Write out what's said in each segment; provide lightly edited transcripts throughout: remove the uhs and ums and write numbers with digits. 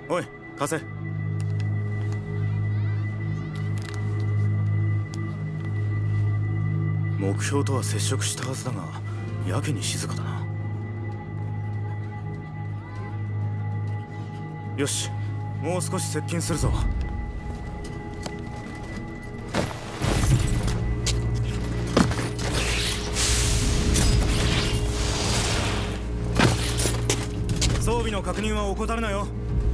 おい貸せ。目標とは接触したはずだがやけに静かだな。よし、もう少し接近するぞ。装備の確認は怠るなよ。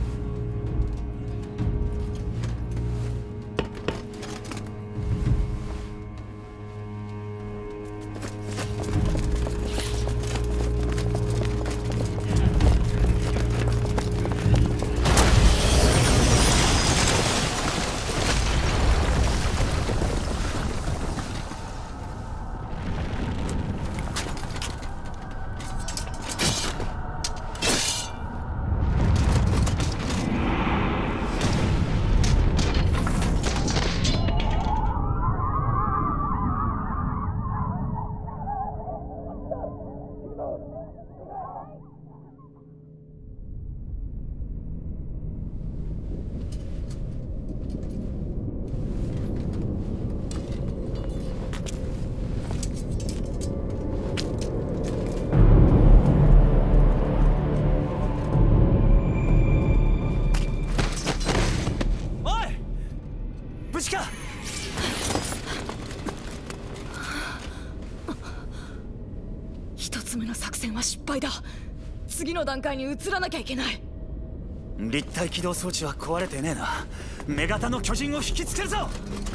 失敗だ。次の段階に移らなきゃいけない。 立体起動装置は壊れてねえな。女型の巨人を引きつけるぞ。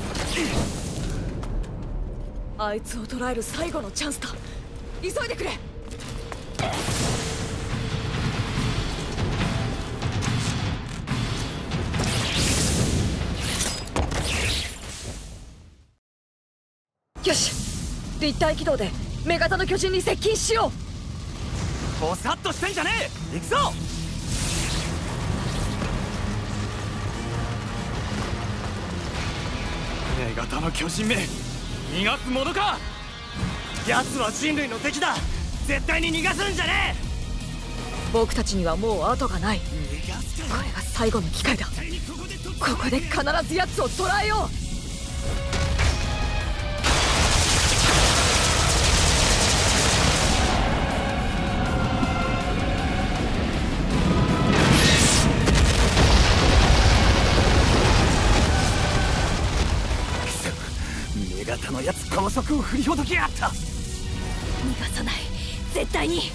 あいつを捕らえる最後のチャンスだ。急いでくれ。よし、立体起動で女型の巨人に接近しよう。 ボサッとしてんじゃねえ。行くぞ。女型の巨人め、逃がすものか。奴は人類の敵だ。絶対に逃がすんじゃねえ。 僕たちにはもう後がない。これが最後の機会だ。ここで必ず奴を捕らえよう。 女型のやつ高速を振りほどきやがった。 逃がさない、絶対に。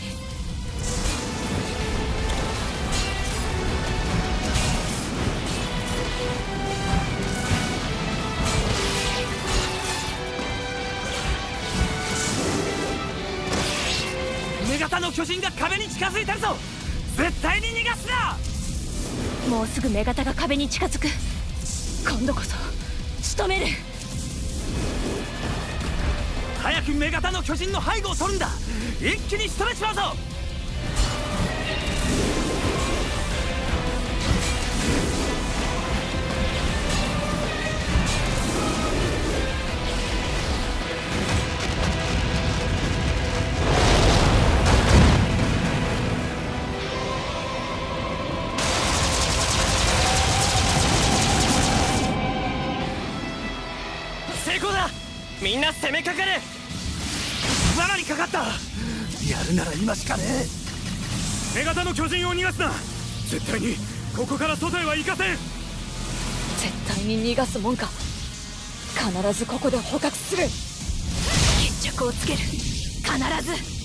女型の巨人が壁に近づいてるぞ。絶対に逃がすな。 もうすぐ女型が壁に近づく。今度こそ仕留める。 早く女型の巨人の背後を取るんだ。一気に仕留めちまうぞ。成功だ。みんな攻めかかれ。罠にかかった。やるなら今しかねえ。女型の巨人を逃がすな。絶対にここから外へは行かせん。 絶対に逃がすもんか。必ずここで捕獲する。決着をつける。必ず。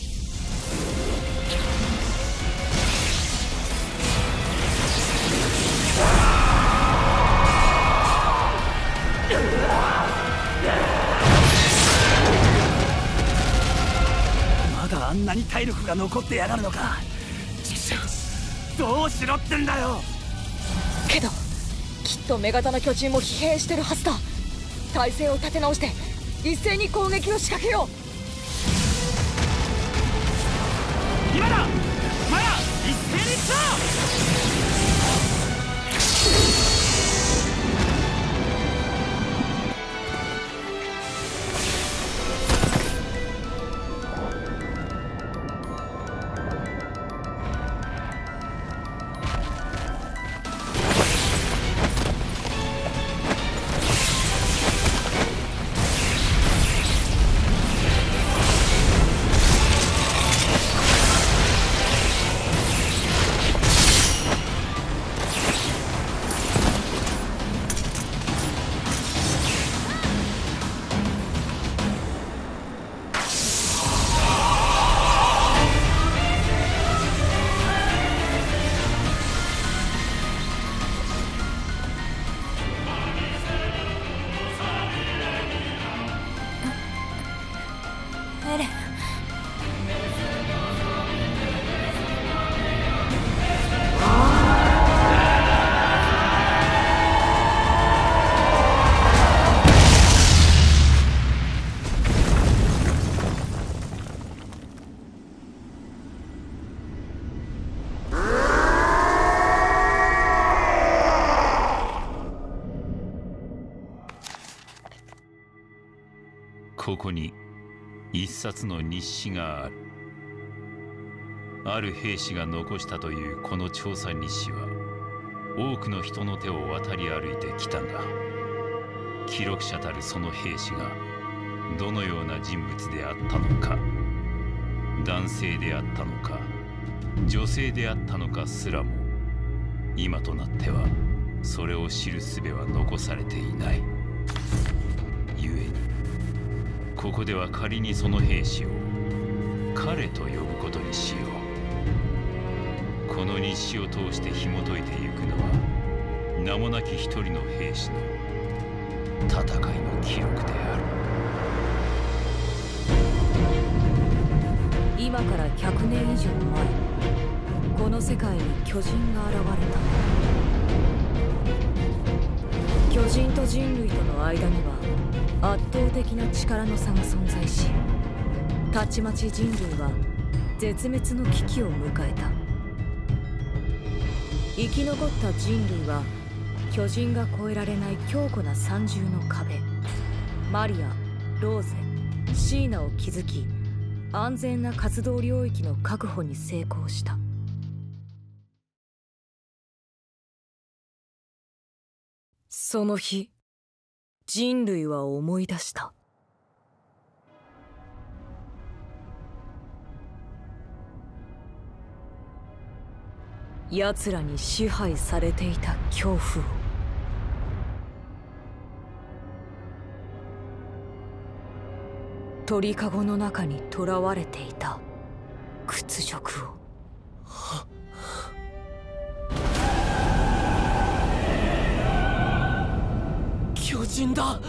まだあんなに体力が残ってやがるのか。どうしろってんだよ。 けどきっと女型の巨人も疲弊してるはずだ。体勢を立て直して一斉に攻撃を仕掛けよう。 今だ。まだ一斉に行くぞ。 ここに一冊の日誌がある。ある兵士が残したというこの調査日誌は多くの人の手を渡り歩いてきたが、記録者たるその兵士がどのような人物であったのか、男性であったのか女性であったのかすらも今となってはそれを知る術は残されていない。故にここでは仮にその兵士を彼と呼ぶことにしよう。この日誌を通して紐解いてゆくのは名もなき一人の兵士の戦いの記録である。 今から100年以上前、この世界に巨人が現れた。巨人と人類との間には圧倒的な力の差が存在したちまち人類は絶滅の危機を迎えた。生き残った人類は巨人が越えられない強固な三重の壁、マリア、ローゼ、シーナを築き、安全な活動領域の確保に成功した。その日、人類は思い出した。奴らに支配されていた恐怖を。鳥かごの中に囚われていた屈辱を。 巨人だ。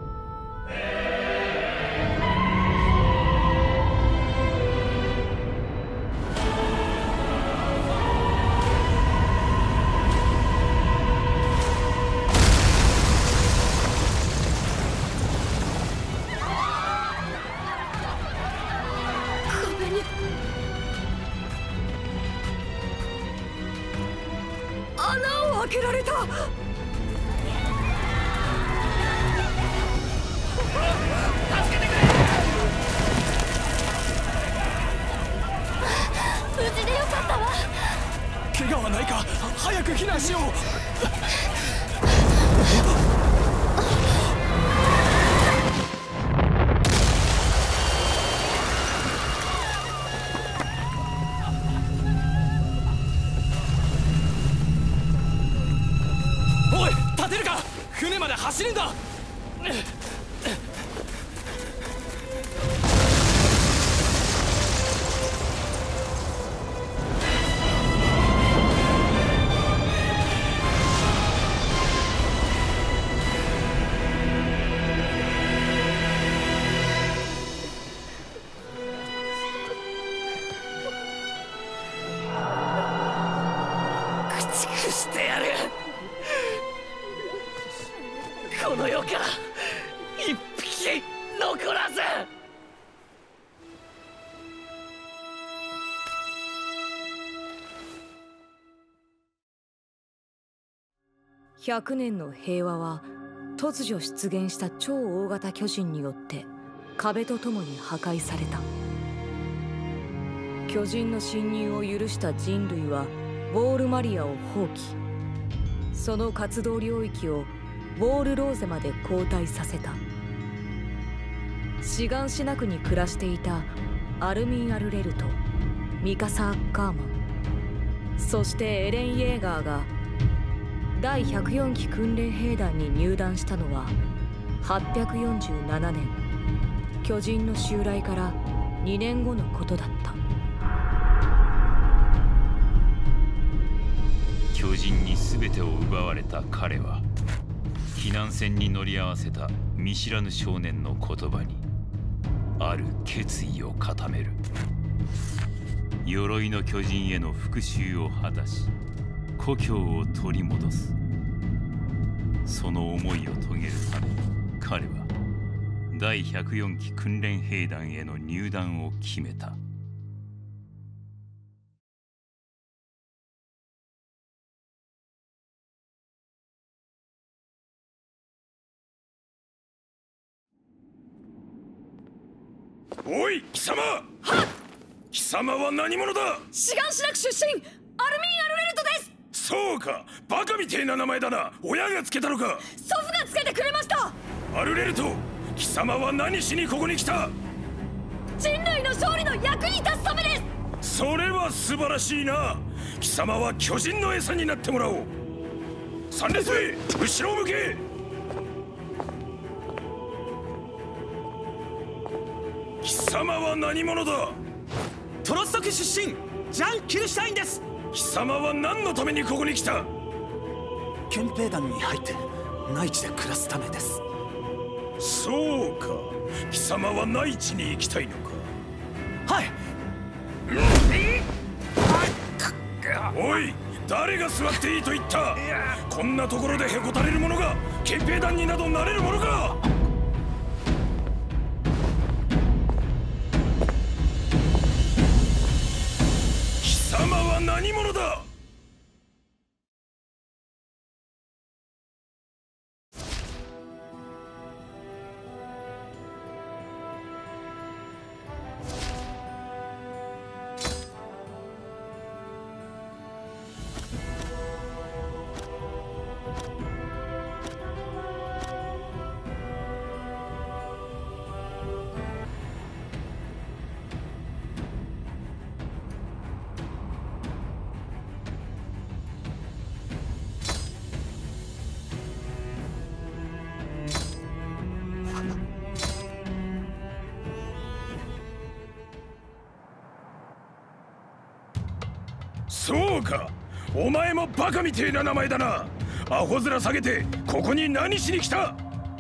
穴を開けられた。無事でよかったわ。 怪我はないか。早く避難しよう。おい、立てるか。船まで走るんだ。してやる。この世から一匹残らず。 100年の平和は突如出現した超大型巨人によって壁とともに破壊された。巨人の侵入を許した人類はウォールマリアを放棄。その活動領域をウォールローゼまで後退させた。シガンシナ区に暮らしていたアルミン・アルレルとミカサ・アッカーマン、そしてエレン・イェーガーが第104機訓練兵団に入団したのは847年、巨人の襲来から2年後のことだった。 巨人に全てを奪われた彼は避難船に乗り合わせた見知らぬ少年の言葉にある決意を固める。鎧の巨人への復讐を果たし故郷を取り戻す。その思いを遂げるため彼は第104機訓練兵団への入団を決めた。 おい貴様。貴様は何者だ。 シガンシナク出身アルミン・アルレルトです。 そうか、バカみてえな名前だな。親がつけたのか。 祖父がつけてくれました。 アルレルト、貴様は何しにここに来た。 人類の勝利の役に立つためです。 それは素晴らしいな。貴様は巨人の餌になってもらおう。3列目、後ろを向け。貴様は何者だ。 トロストク出身ジャン・キルシュタインです。 貴様は何のためにここに来た。 憲兵団に入って内地で暮らすためです。 そうか、貴様は内地に行きたいのか。 はい。 おい、誰が座っていいと言った。こんなところでへこたれる者が憲兵団になどなれるものか。貴様は何者だ。そうか、お前もバカみてえな名前だな。アホ面下げてここに何しに来た。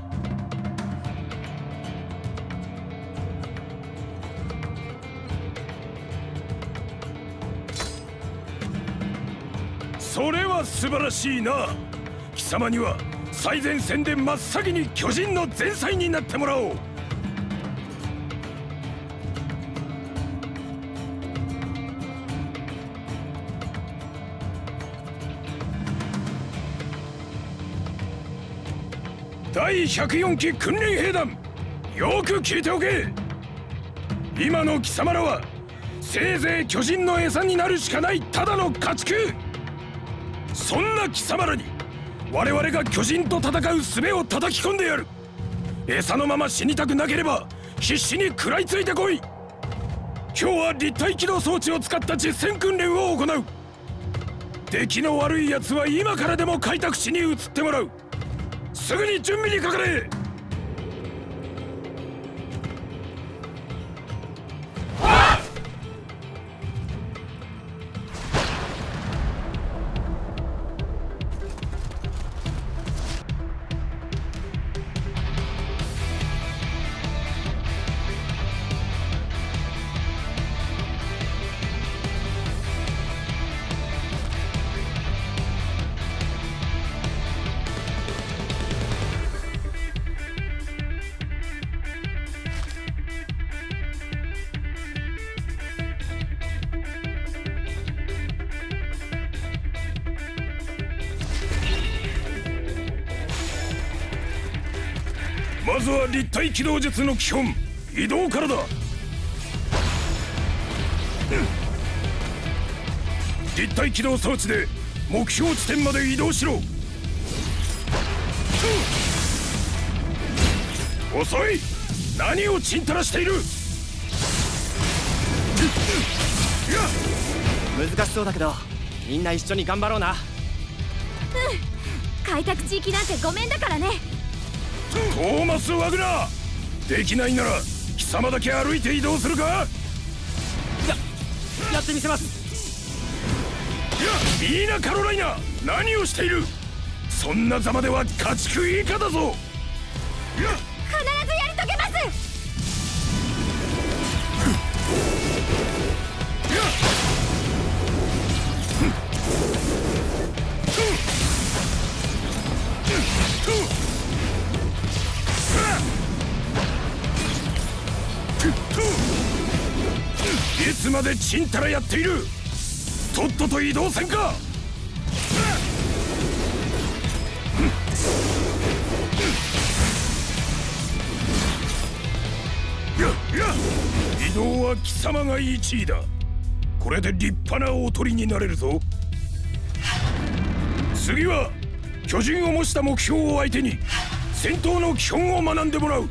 それは素晴らしいな。貴様には最前線で真っ先に巨人の前妻になってもらおう。第104期訓練兵団、よく聞いておけ。今の貴様らはせいぜい巨人の餌になるしかないただの家畜。そんな貴様らに我々が巨人と戦う術を叩き込んでやる。餌のまま死にたくなければ必死に食らいついてこい。今日は立体機動装置を使った実戦訓練を行う。出来の悪い奴は今からでも開拓地に移ってもらう。すぐに準備にかかれ。まずは立体機動術の基本、移動からだ。立体起動装置で目標地点まで移動しろ。遅い。何をちんたらしている。 難しそうだけどみんな一緒に頑張ろうな。 開拓地域なんてごめんだからね。 トーマス・ワグナー、できないなら貴様だけ歩いて移動するか。 やってみせます。 いや、ミーナ・カロライナ、何をしている。そんなざまでは家畜以下だぞ。 必ずやり遂げます。いつまでちんたらやっている。とっとと移動せんか。やっ様が1位だ。これで立派なおとりになれるぞ。次は巨人を模した目標を相手に戦闘の基本を学んでもらう。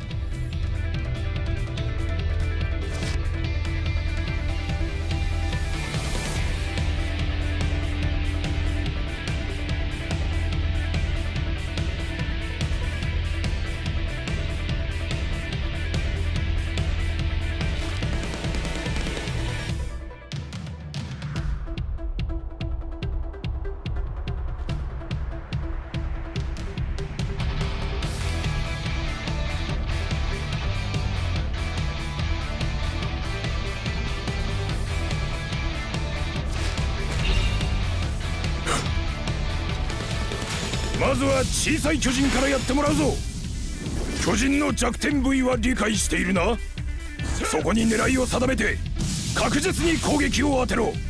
まずは小さい巨人からやってもらうぞ。巨人の弱点部位は理解しているな。そこに狙いを定めて確実に攻撃を当てろ。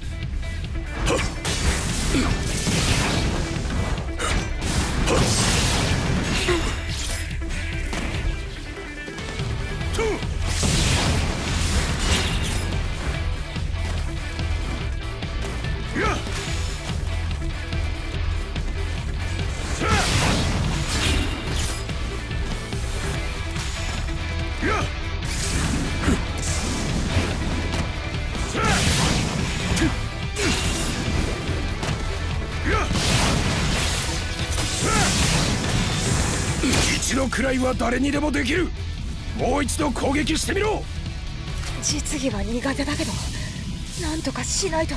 一度くらいは誰にでもできる。もう一度攻撃してみろ。 実技は苦手だけどなんとかしないと。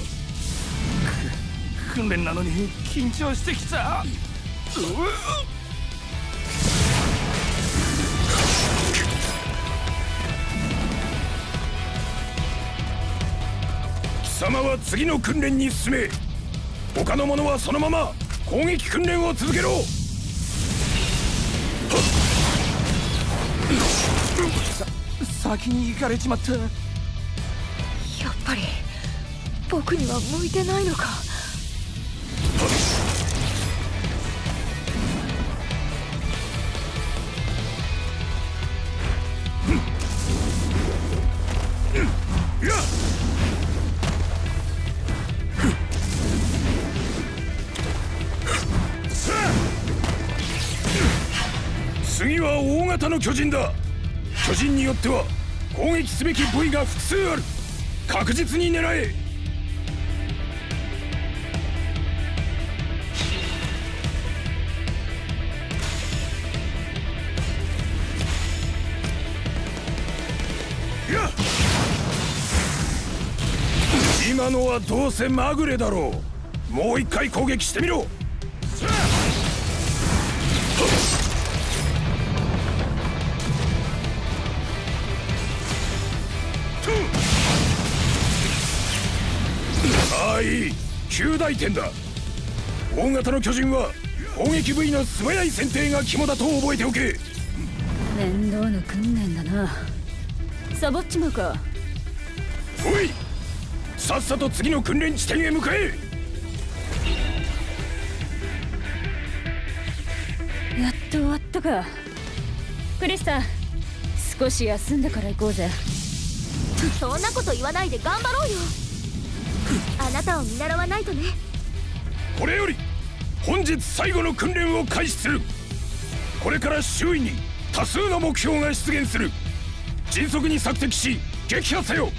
訓練なのに緊張してきた。 貴様は次の訓練に進め。他の者はそのまま攻撃訓練を続けろ。 先に行かれちまった。 やっぱり僕には向いてないのか。 次は大型の巨人だ。巨人によっては攻撃すべき部位が複数ある。確実に狙え。今のはどうせまぐれだろう。もう一回攻撃してみろ。ああ、いい。9大点だ。大型の巨人は攻撃部位の素早い選定が肝だと覚えておけ。 面倒な訓練だな。サボっちまうか。 おい、さっさと次の訓練地点へ向かえ。 やっと終わったか。クリスタ、少し休んでから行こうぜ。 そんなこと言わないで頑張ろうよ。あなたを見習わないとね。 これより本日最後の訓練を開始する。これから周囲に多数の目標が出現する。迅速に索敵し撃破せよ。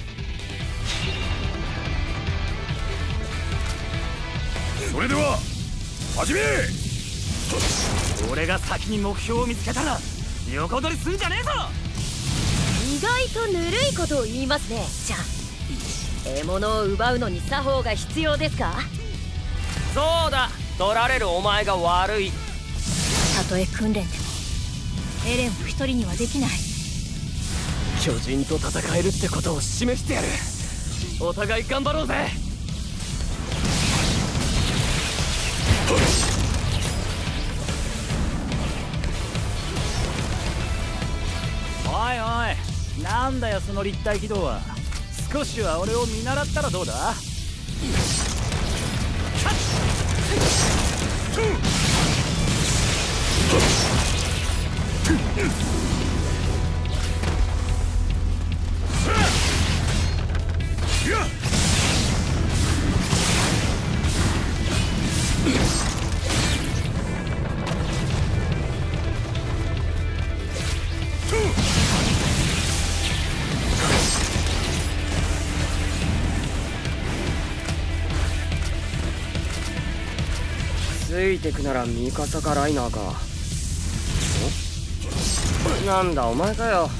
それでは始め。 俺が先に目標を見つけたら横取りすんじゃねえぞ。 意外とぬるいことを言いますね。じゃあ獲物を奪うのに作法が必要ですか。 そうだ、取られるお前が悪い。 たとえ訓練でもエレンを一人にはできない。 巨人と戦えるってことを示してやる。お互い頑張ろうぜ。 おいおい、なんだよその立体軌道は。少しは俺を見習ったらどうだ。 ついてくならミカサかライナーか。なんだお前かよ。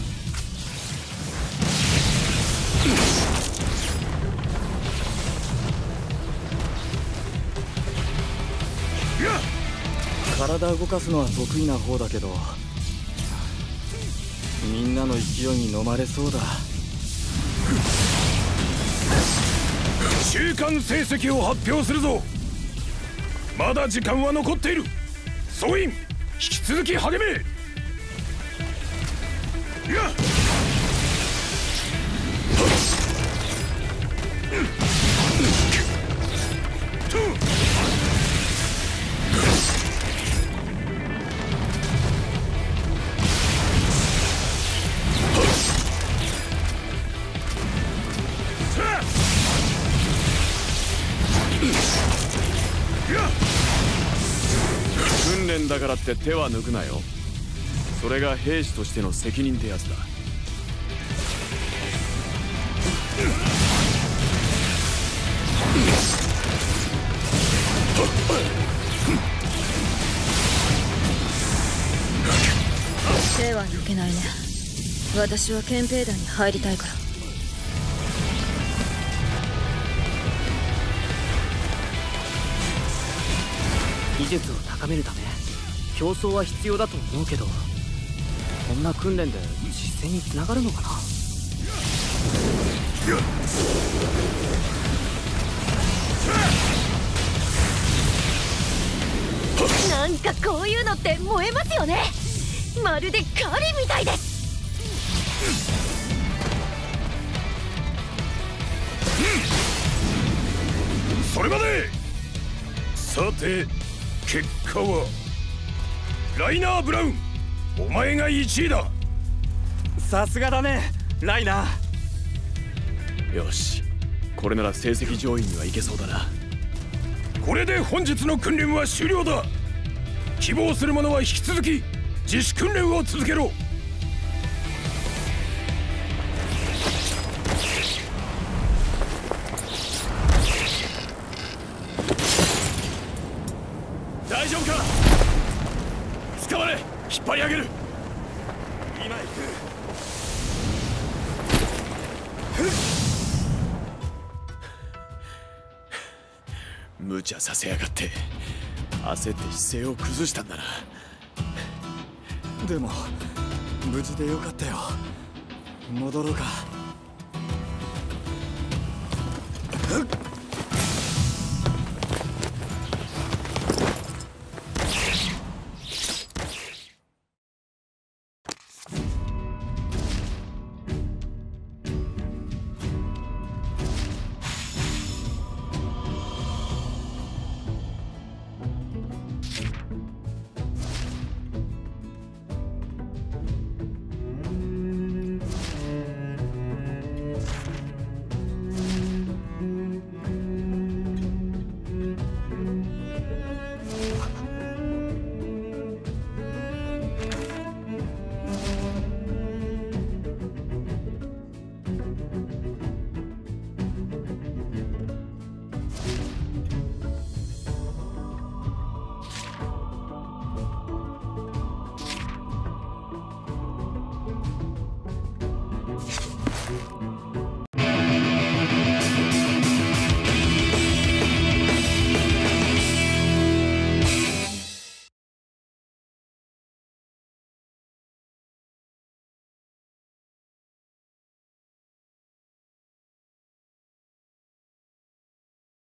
体動かすのは得意な方だけど、みんなの勢いに飲まれそうだ。 中間成績を発表するぞ。まだ時間は残っている。総員引き続き励め。 訓練だからって手は抜くなよ。それが兵士としての責任ってやつだ。 手は抜けないね。私は憲兵団に入りたいから。 技術を高めるため競争は必要だと思うけど、こんな訓練で実践につながるのかな。 なんかこういうのって燃えますよね。まるで狩りみたいです。 それまで。さて結果はライナー・ブラウン、お前が1位だ。 さすがだねライナー。よし、これなら成績上位にはいけそうだな。 これで本日の訓練は終了だ。希望する者は引き続き自主訓練を続けろ。 大丈夫か。捕まれ、引っ張り上げる。今行く。無茶させやがって。焦って姿勢を崩したんだな。 でも無事でよかったよ。戻ろうか。